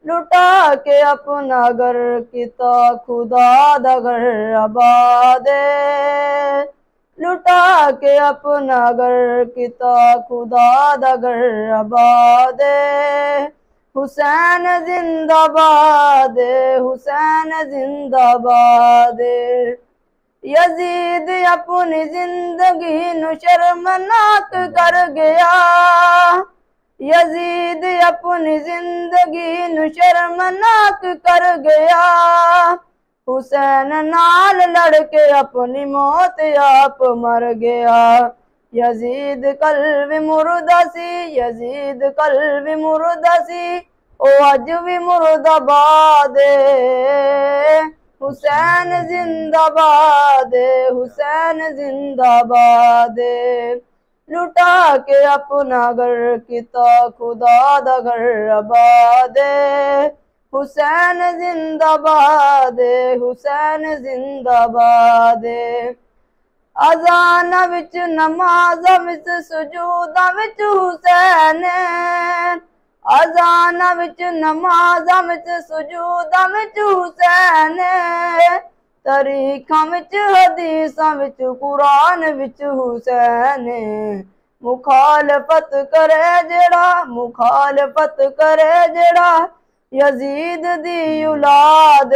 लुटा के अपना घर किता खुदा दा घर आबादे। लुटा के अपना घर किता खुदा दा घर आबादे। हुसैन जिंदाबाद, हुसैन जिंदाबाद। यजीद अपनी जिंदगी नु शर्मनाक कर गया। यजीद अपनी जिंदगी नु शर्मनाक कर गया। हुसैन नाल लड़के अपनी मौत आप मर गया। यजीद कल मुर्दा सी, यजीद कल मुर्दा सी, ओ अज भी मुर्दाबाद। हुसैन जिंदाबाद, हुसैन जिंदाबाद। लुटा के अपना घर किता खुदा दा घर आबाद। हुसैन जिंदाबाद, हुसैन जिंदाबाद। अजान विच नमाज विच सुजूदा विच हुसैन। अजान विच नमाज विच सुजूदा विच हुसैन। तरीखां विच हदीसां विच कुरान विच हुसैन। मुखालफत करे जेड़ा, मुखालफत करे जेड़ा, यजीद दी औलाद।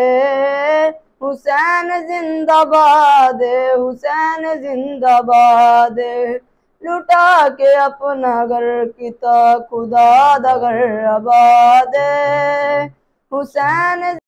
हुसैन जिंदाबाद, हुसैन जिंदाबाद। लुटा के अपना घर किता खुदा दा घर आबाद। हुसैन